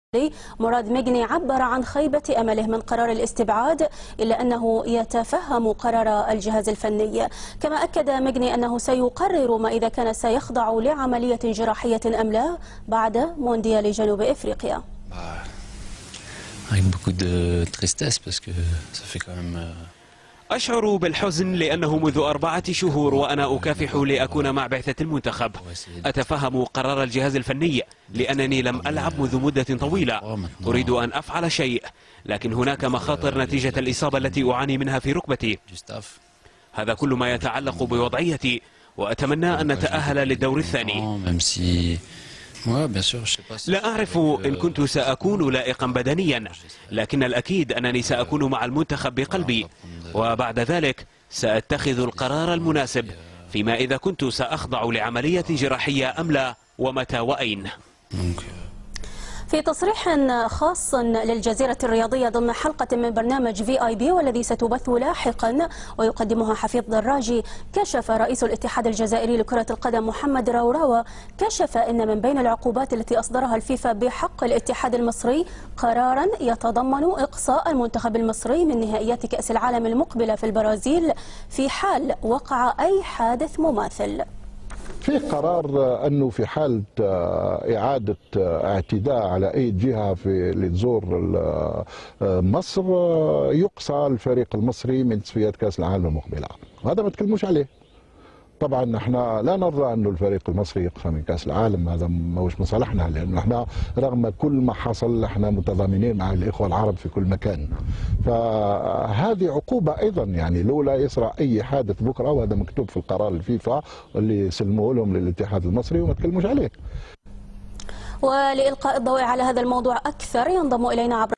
مراد مجني عبر عن خيبة أمله من قرار الاستبعاد، إلا أنه يتفهم قرار الجهاز الفني. كما أكد مجني أنه سيقرر ما إذا كان سيخضع لعملية جراحية أم لا بعد مونديال جنوب إفريقيا. أشعر بالحزن لأنه منذ 4 شهور وأنا أكافح لأكون مع بعثة المنتخب. أتفهم قرار الجهاز الفني لأنني لم ألعب منذ مدة طويلة. أريد أن أفعل شيء، لكن هناك مخاطر نتيجة الإصابة التي أعاني منها في ركبتي. هذا كل ما يتعلق بوضعيتي، وأتمنى أن نتأهل للدور الثاني. لا أعرف إن كنت سأكون لائقا بدنيا، لكن الأكيد أنني سأكون مع المنتخب بقلبي، وبعد ذلك سأتخذ القرار المناسب فيما إذا كنت سأخضع لعملية جراحية أم لا، ومتى وأين. في تصريح خاص للجزيرة الرياضية ضمن حلقة من برنامج VIP والذي ستبث لاحقا ويقدمها حفيظ دراجي، كشف رئيس الاتحاد الجزائري لكرة القدم محمد راوراوة أن من بين العقوبات التي أصدرها الفيفا بحق الاتحاد المصري قرارا يتضمن إقصاء المنتخب المصري من نهائيات كأس العالم المقبلة في البرازيل في حال وقع أي حادث مماثل. في قرار أنه في حالة إعادة اعتداء على أي جهة اللي تزور مصر يقصى الفريق المصري من تصفيات كأس العالم المقبلة، وهذا ما تكلموش عليه. طبعا احنا لا نرضى انه الفريق المصري يقصى من كاس العالم، هذا ماهوش مصالحنا، لانه احنا رغم كل ما حصل احنا متضامنين مع الاخوه العرب في كل مكان. فهذه عقوبه ايضا، يعني لولا يصرى اي حادث بكره، وهذا مكتوب في القرار الفيفا اللي سلموه لهم للاتحاد المصري وما تكلموش عليه. ولإلقاء الضوء على هذا الموضوع اكثر ينضم الينا عبر